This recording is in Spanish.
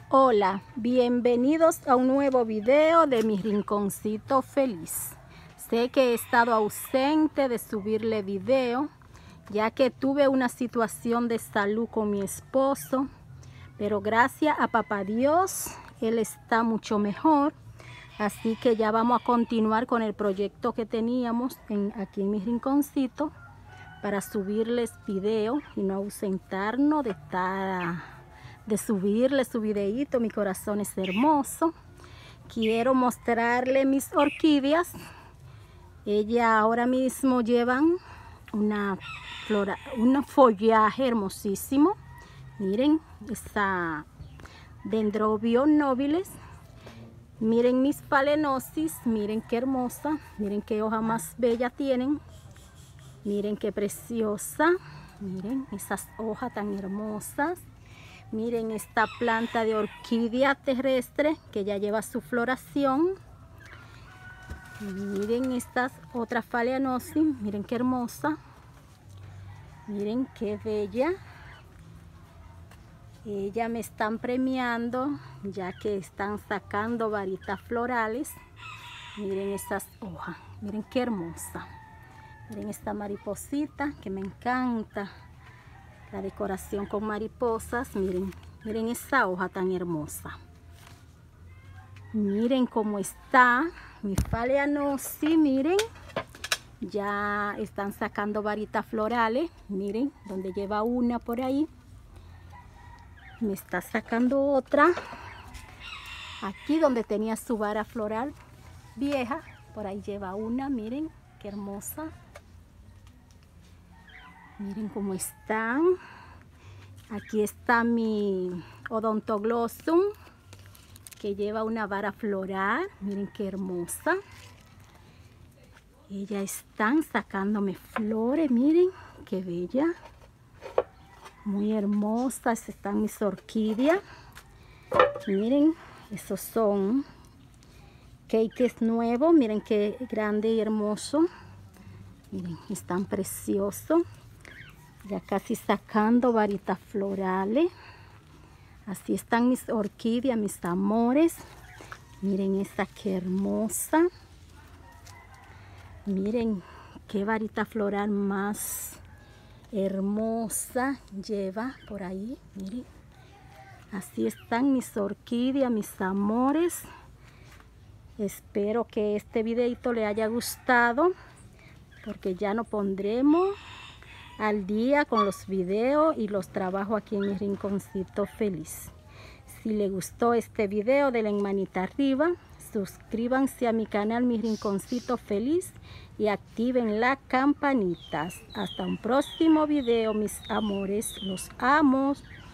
Hola, bienvenidos a un nuevo video de mi rinconcito feliz. Sé que he estado ausente de subirle video, ya que tuve una situación de salud con mi esposo, pero gracias a papá Dios, él está mucho mejor. Así que ya vamos a continuar con el proyecto que teníamos aquí en mi rinconcito para subirles video y no ausentarnos de subirles su videíto. Mi corazón es hermoso. Quiero mostrarle mis orquídeas. Ellas ahora mismo llevan un follaje hermosísimo. Miren esa Dendrobium nobilis. Miren mis Phalaenopsis, miren qué hermosa, miren qué hoja más bella tienen, miren qué preciosa, miren esas hojas tan hermosas, miren esta planta de orquídea terrestre que ya lleva su floración, miren estas otras Phalaenopsis, miren qué hermosa, miren qué bella. Ellas me están premiando ya que están sacando varitas florales. Miren esas hojas, miren qué hermosa. Miren esta mariposita que me encanta. La decoración con mariposas, miren, miren esa hoja tan hermosa. Miren cómo está mi Phalaenopsis, miren. Ya están sacando varitas florales, miren, donde lleva una por ahí. Me está sacando otra aquí donde tenía su vara floral vieja, por ahí lleva una, miren qué hermosa, miren cómo están. Aquí está mi Odontoglossum que lleva una vara floral, miren qué hermosa. Ellas están sacándome flores, miren qué bella. Muy hermosas están mis orquídeas. Miren, esos son cakes nuevos. Miren qué grande y hermoso. Miren, están preciosos. Ya casi sacando varitas florales. Así están mis orquídeas, mis amores. Miren esta qué hermosa. Miren qué varita floral más hermosa lleva por ahí, miren. Así están mis orquídeas, mis amores. Espero que este videito le haya gustado, porque ya nos pondremos al día con los videos y los trabajos aquí en mi rinconcito feliz. Si le gustó este video, denle manita arriba, suscríbanse a mi canal Mi Rinconcito Feliz y activen las campanitas. Hasta un próximo video, mis amores, los amo.